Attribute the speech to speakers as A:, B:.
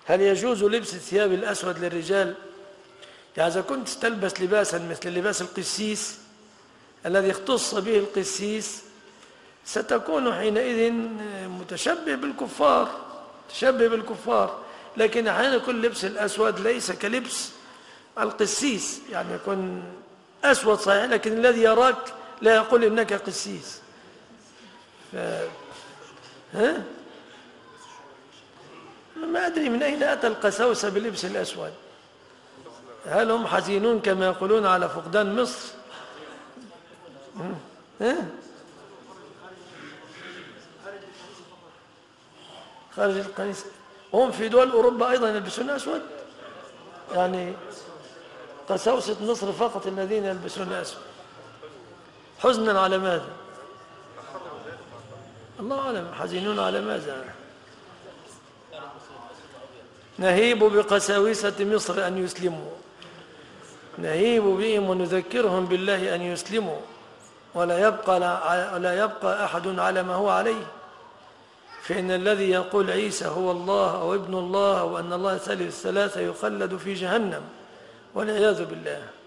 A: هل يجوز لبس الثياب الأسود للرجال؟ يعني إذا كنت تلبس لباسا مثل لباس القسيس الذي اختص به القسيس ستكون حينئذ متشبه بالكفار. لكن أحيانا يكون لبس الأسود ليس كلبس القسيس، يعني يكون أسود صحيح لكن الذي يراك لا يقول إنك قسيس. ما أدري من أين أتى القساوسة بلبس الأسود. هل هم حزينون كما يقولون على فقدان مصر؟ خارج الكنيسة. هم في دول أوروبا أيضا يلبسون أسود، يعني قساوسة مصر فقط الذين يلبسون أسود. حزنا على ماذا؟ الله أعلم، حزينون على ماذا؟ نهيب بقساوسة مصر أن يسلموا، نهيب بهم ونذكرهم بالله أن يسلموا، ولا يبقى أحد على ما هو عليه، فإن الذي يقول عيسى هو الله أو ابن الله وأن الله ثالث ثلاثة يخلد في جهنم والعياذ بالله.